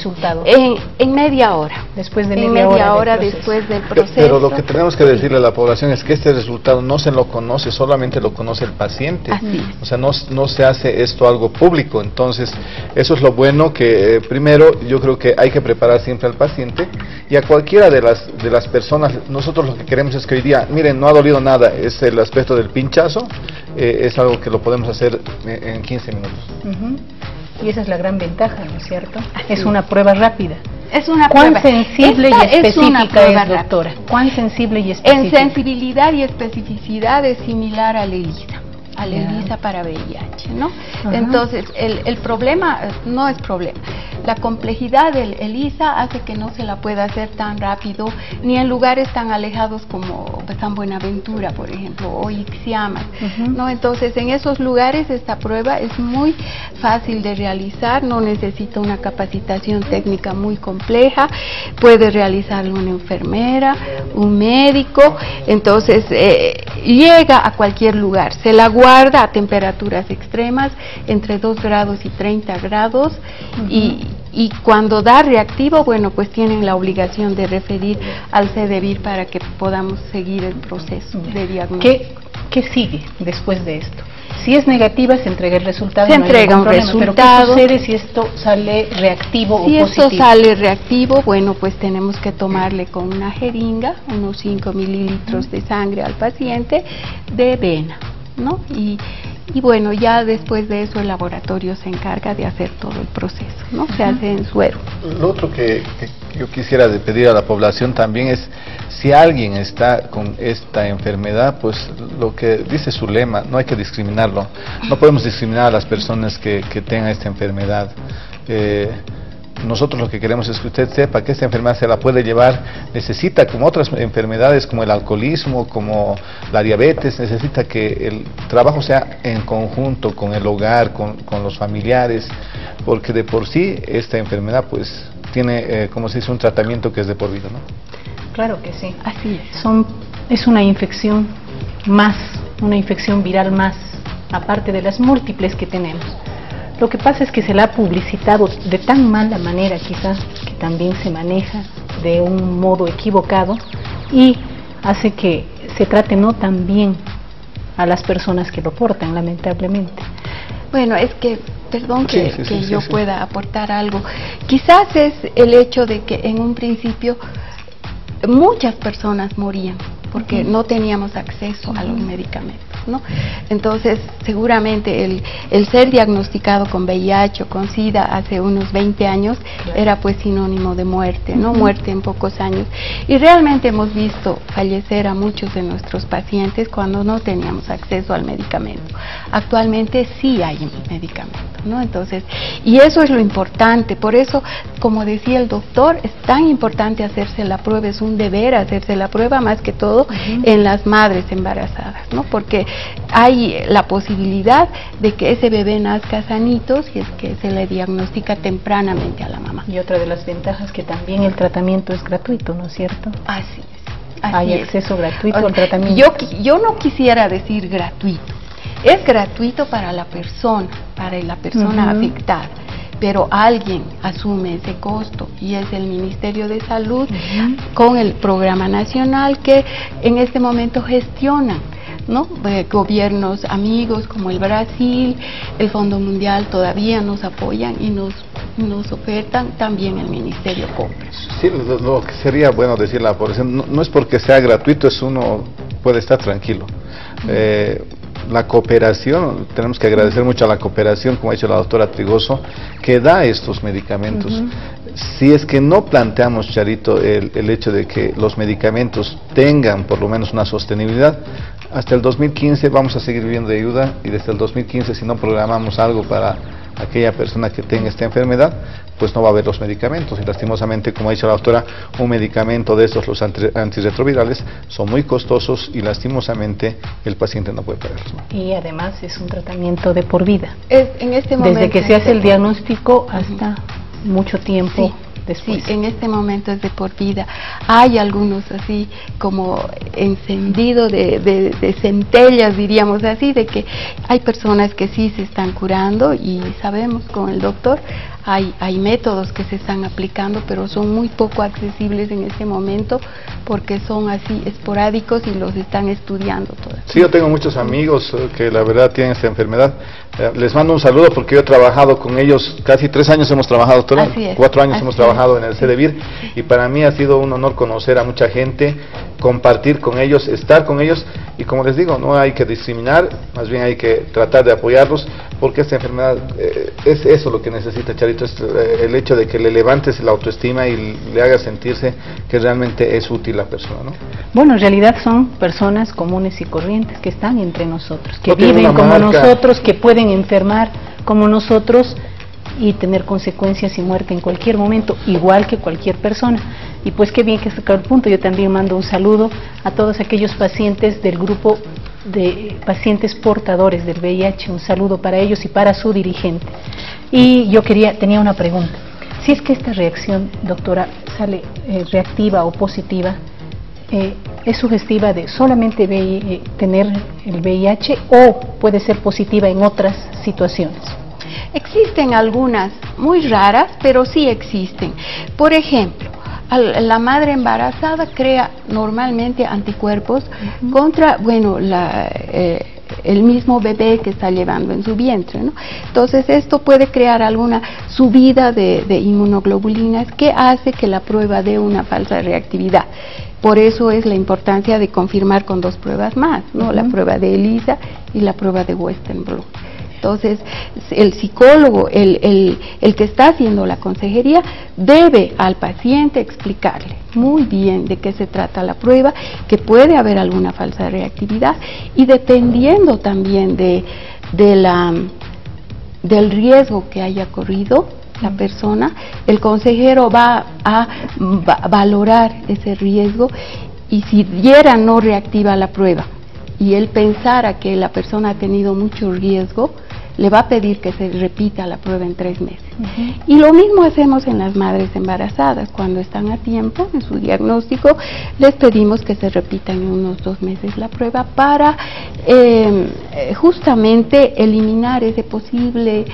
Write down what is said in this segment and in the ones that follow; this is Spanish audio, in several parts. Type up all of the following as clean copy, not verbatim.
resultado? En media hora. Después de media hora después del proceso. Pero lo que tenemos que decirle a la población es que este resultado no se lo conoce, solamente lo conoce el paciente. Así es. O sea, no se hace esto algo público. Entonces, eso es lo bueno que, primero, yo creo que hay que preparar siempre al paciente y a cualquiera de las personas. Nosotros lo que queremos es que hoy día, miren, no ha dolido nada, es el aspecto del pinchazo, es algo que lo podemos hacer en 15 minutos. Y esa es la gran ventaja, ¿no es cierto? Es una prueba rápida. Es una ¿Cuán prueba. sensible y específica es, doctora? Rápida. ¿Cuán sensible y específica? En sensibilidad y especificidad es similar al ELISA. A la ELISA para VIH, ¿no? Entonces, el problema no es problema. La complejidad del ELISA hace que no se la pueda hacer tan rápido, ni en lugares tan alejados como San Buenaventura, por ejemplo, o Ixiamas, ¿no? Entonces, en esos lugares esta prueba es muy fácil de realizar, no necesita una capacitación técnica muy compleja, puede realizarlo una enfermera, un médico, entonces llega a cualquier lugar, se la guarda a temperaturas extremas, entre 2 grados y 30 grados, y cuando da reactivo, bueno, pues tienen la obligación de referir al CDVIR para que podamos seguir el proceso de diagnóstico. ¿Qué sigue después de esto? Si es negativa, se entrega el resultado. Se entrega un resultado. ¿Pero qué sucede si esto sale reactivo o positivo? Si esto sale reactivo, bueno, pues tenemos que tomarle con una jeringa unos 5 mililitros de sangre al paciente de vena, ¿no? Y bueno, ya después de eso el laboratorio se encarga de hacer todo el proceso, ¿no? Se hace en suero. Lo otro que yo quisiera pedir a la población también es, si alguien está con esta enfermedad, pues lo que dice su lema, no hay que discriminarlo. No podemos discriminar a las personas que tengan esta enfermedad. Nosotros lo que queremos es que usted sepa que esta enfermedad se la puede llevar, necesita, como otras enfermedades como el alcoholismo, como la diabetes, necesita que el trabajo sea en conjunto con el hogar, con los familiares, porque de por sí esta enfermedad pues tiene, como se dice, un tratamiento que es de por vida, ¿no? Claro que sí. Así es. Es una infección más, una infección viral más, aparte de las múltiples que tenemos. Lo que pasa es que se la ha publicitado de tan mala manera, quizás, que también se maneja de un modo equivocado y hace que se trate no tan bien a las personas que lo portan, lamentablemente. Bueno, es que, perdón que yo pueda aportar algo. Quizás es el hecho de que en un principio muchas personas morían porque no teníamos acceso a los medicamentos, ¿no? Entonces, seguramente el ser diagnosticado con VIH o con SIDA hace unos 20 años era pues sinónimo de muerte, ¿no? Muerte en pocos años. Y realmente hemos visto fallecer a muchos de nuestros pacientes cuando no teníamos acceso al medicamento. Actualmente sí hay medicamento, ¿no? Entonces, y eso es lo importante. Por eso, como decía el doctor, es tan importante hacerse la prueba, es un deber hacerse la prueba, más que todo en las madres embarazadas, ¿no? Porque hay la posibilidad de que ese bebé nazca sanito si es que se le diagnostica tempranamente a la mamá. Y otra de las ventajas que también el tratamiento es gratuito, ¿no es cierto? Así es. Hay acceso gratuito al tratamiento. Yo no quisiera decir gratuito. Es gratuito para la persona afectada, pero alguien asume ese costo y es el Ministerio de Salud con el Programa Nacional que en este momento gestiona, ¿no? Gobiernos amigos como el Brasil, el Fondo Mundial todavía nos apoyan y nos ofertan, también el Ministerio compra. Sí, lo que sería bueno decir a la población, no es porque sea gratuito, es uno puede estar tranquilo. La cooperación, tenemos que agradecer mucho a la cooperación, como ha dicho la doctora Trigoso, que da estos medicamentos. Si es que no planteamos, Charito, el hecho de que los medicamentos tengan por lo menos una sostenibilidad, hasta el 2015 vamos a seguir viviendo de ayuda, y desde el 2015 si no programamos algo para aquella persona que tenga esta enfermedad, pues no va a haber los medicamentos, y lastimosamente, como ha dicho la doctora, un medicamento de estos, los antirretrovirales, son muy costosos y lastimosamente el paciente no puede pagarlos, ¿no? Y además es un tratamiento de por vida. En este momento, desde que se hace el diagnóstico hasta mucho tiempo después. Sí, en este momento es de por vida. Hay algunos así como encendido de centellas, diríamos así, de que hay personas que sí se están curando, y sabemos con el doctor, hay métodos que se están aplicando, pero son muy poco accesibles en este momento porque son así esporádicos y los están estudiando todavía. Sí, yo tengo muchos amigos que la verdad tienen esta enfermedad. Les mando un saludo porque yo he trabajado con ellos, casi 3 años hemos trabajado, doctora, 4 años hemos trabajado en el CEDEVIR, y para mí ha sido un honor conocer a mucha gente, compartir con ellos, estar con ellos, y como les digo, no hay que discriminar, más bien hay que tratar de apoyarlos, porque esta enfermedad es eso lo que necesita, Charito, es el hecho de que le levantes la autoestima y le hagas sentirse que realmente es útil la persona, ¿no? Bueno, en realidad son personas comunes y corrientes que están entre nosotros, que viven como nosotros, que pueden enfermar como nosotros y tener consecuencias y muerte en cualquier momento, igual que cualquier persona. Y pues qué bien que sacar el punto. Yo también mando un saludo a todos aquellos pacientes del grupo de pacientes portadores del VIH, un saludo para ellos y para su dirigente. Y yo tenía una pregunta. Si es que esta reacción, doctora, sale reactiva o positiva, ¿es sugestiva de solamente tener el VIH o puede ser positiva en otras situaciones? Existen algunas muy raras, pero sí existen. Por ejemplo, la madre embarazada crea normalmente anticuerpos contra, bueno, el mismo bebé que está llevando en su vientre, ¿no? Entonces esto puede crear alguna subida de inmunoglobulinas que hace que la prueba dé una falsa reactividad. Por eso es la importancia de confirmar con 2 pruebas más, ¿no? La prueba de ELISA y la prueba de Western blot. Entonces, el psicólogo, el que está haciendo la consejería, debe al paciente explicarle muy bien de qué se trata la prueba, que puede haber alguna falsa reactividad, y dependiendo también del riesgo que haya corrido la persona, el consejero va a valorar ese riesgo, y si diera no reactiva la prueba y él pensara que la persona ha tenido mucho riesgo, le va a pedir que se repita la prueba en 3 meses. Y lo mismo hacemos en las madres embarazadas. Cuando están a tiempo en su diagnóstico, les pedimos que se repitan en unos 2 meses la prueba para justamente eliminar esa posible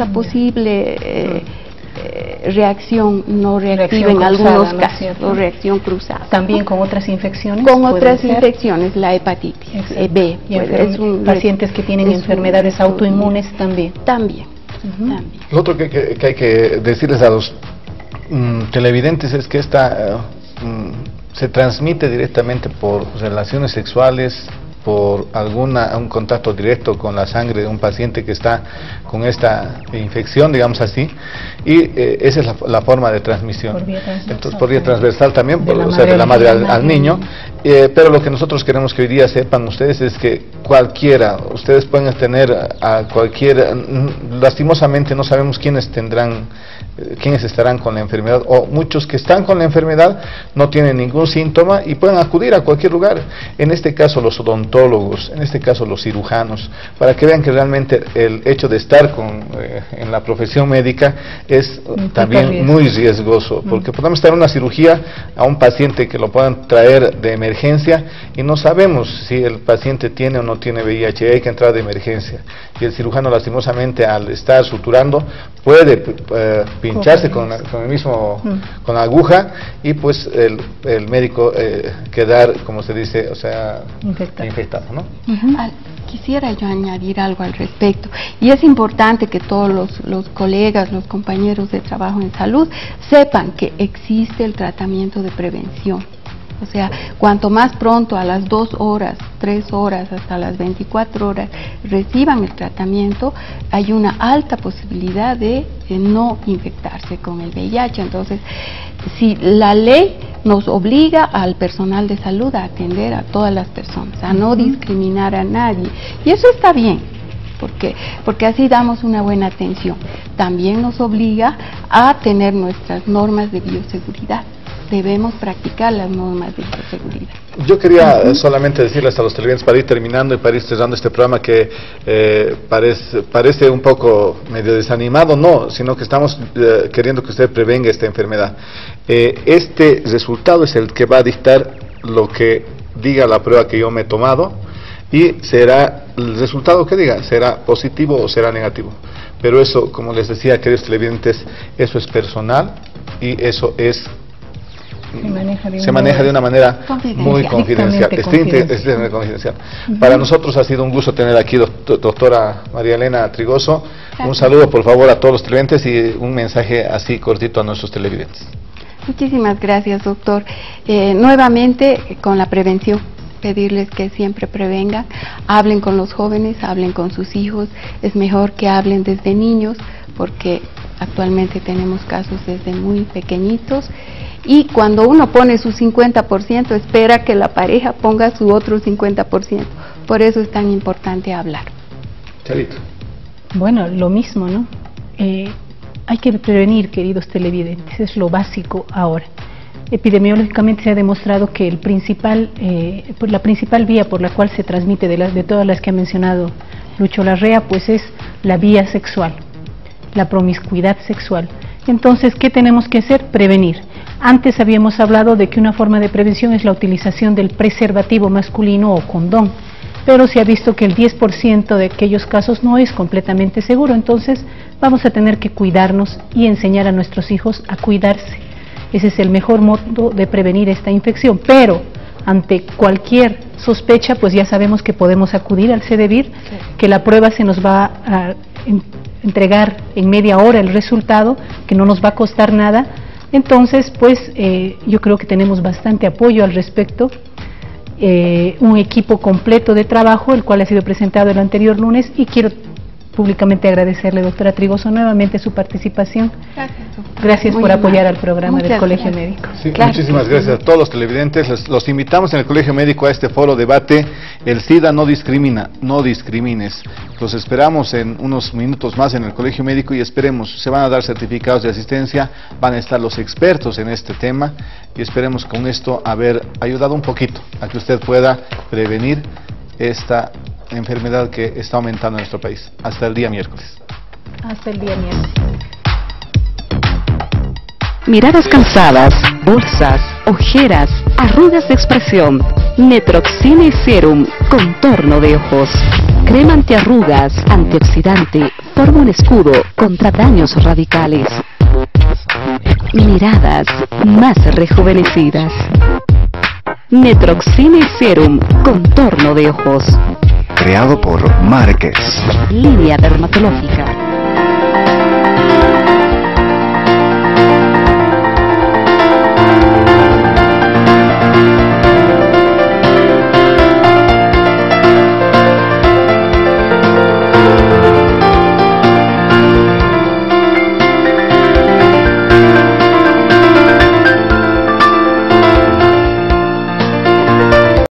reacción no reactiva en algunos casos, o reacción cruzada. También con otras infecciones. Con otras infecciones, la hepatitis B. Pacientes que tienen enfermedades autoinmunes también. También. Lo otro que hay que decirles a los televidentes es que esta se transmite directamente por relaciones sexuales, por un contacto directo con la sangre de un paciente que está con esta infección, digamos así, y esa es la forma de transmisión. Entonces, por vía transversal también, de la madre al niño, pero lo que nosotros queremos que hoy día sepan ustedes es que ustedes pueden tener a cualquiera, lastimosamente no sabemos quiénes estarán con la enfermedad, o muchos que están con la enfermedad no tienen ningún síntoma y pueden acudir a cualquier lugar, en este caso los odontólogos, en este caso los cirujanos, para que vean que realmente el hecho de estar en la profesión médica es también muy riesgoso, porque podemos estar en una cirugía a un paciente que lo puedan traer de emergencia y no sabemos si el paciente tiene o no tiene VIH, hay que entrar de emergencia, y el cirujano lastimosamente al estar suturando puede pincharse con la aguja y pues el médico quedar, como se dice, o sea, infectado, ¿no? Quisiera yo añadir algo al respecto, y es importante que todos los colegas, los compañeros de trabajo en salud sepan que existe el tratamiento de prevención. O sea, cuanto más pronto, a las 2 horas, 3 horas, hasta las 24 horas, reciban el tratamiento, hay una alta posibilidad de no infectarse con el VIH. Entonces, si la ley nos obliga al personal de salud a atender a todas las personas, a no discriminar a nadie, y eso está bien, porque así damos una buena atención. También nos obliga a tener nuestras normas de bioseguridad. Debemos practicar las normas de bioseguridad. Yo quería solamente decirles a los televidentes, para ir terminando y para ir cerrando este programa, que parece un poco medio desanimado, no, sino que estamos queriendo que usted prevenga esta enfermedad. Este resultado es el que va a dictar lo que diga la prueba que yo me he tomado, y será el resultado que diga, será positivo o será negativo. pero eso, como les decía, queridos televidentes, eso es personal y eso es se maneja de una manera muy confidencial, extremadamente confidencial. Para nosotros ha sido un gusto tener aquí doctora María Elena Trigoso. Un saludo por favor a todos los televidentes y un mensaje así cortito a nuestros televidentes. Muchísimas gracias, doctor. Nuevamente con la prevención, pedirles que siempre prevengan, hablen con los jóvenes, hablen con sus hijos, es mejor que hablen desde niños porque actualmente tenemos casos desde muy pequeñitos. Y cuando uno pone su 50%, espera que la pareja ponga su otro 50%. Por eso es tan importante hablar. Charito. Bueno, lo mismo, ¿no? Hay que prevenir, queridos televidentes, es lo básico ahora. Epidemiológicamente se ha demostrado que la principal vía por la cual se transmite de todas las que ha mencionado Lucho Larrea, pues es la vía sexual, la promiscuidad sexual. Entonces, ¿qué tenemos que hacer? Prevenir. Antes habíamos hablado de que una forma de prevención es la utilización del preservativo masculino o condón, pero se ha visto que el 10% de aquellos casos no es completamente seguro, entonces vamos a tener que cuidarnos y enseñar a nuestros hijos a cuidarse. Ese es el mejor modo de prevenir esta infección, pero ante cualquier sospecha, pues ya sabemos que podemos acudir al CDVIR, que la prueba se nos va a entregar en media hora el resultado, que no nos va a costar nada. Entonces, pues yo creo que tenemos bastante apoyo al respecto, un equipo completo de trabajo, el cual ha sido presentado el anterior lunes, y quiero públicamente agradecerle, doctora Trigoso, nuevamente su participación. Gracias por apoyar al programa del Colegio Médico. Sí, muchísimas gracias a todos los televidentes. Los invitamos en el Colegio Médico a este foro debate. El SIDA no discrimina, no discrimines. Los esperamos en unos minutos más en el Colegio Médico y esperemos, se van a dar certificados de asistencia, van a estar los expertos en este tema y esperemos con esto haber ayudado un poquito a que usted pueda prevenir esta enfermedad que está aumentando en nuestro país. Hasta el día miércoles. Hasta el día miércoles. Miradas cansadas, bolsas, ojeras, arrugas de expresión. Netroxine Serum, contorno de ojos. Crema antiarrugas, antioxidante, forma un escudo contra daños radicales. Miradas más rejuvenecidas. Netroxine Serum, contorno de ojos. Creado por Márquez. Línea dermatológica.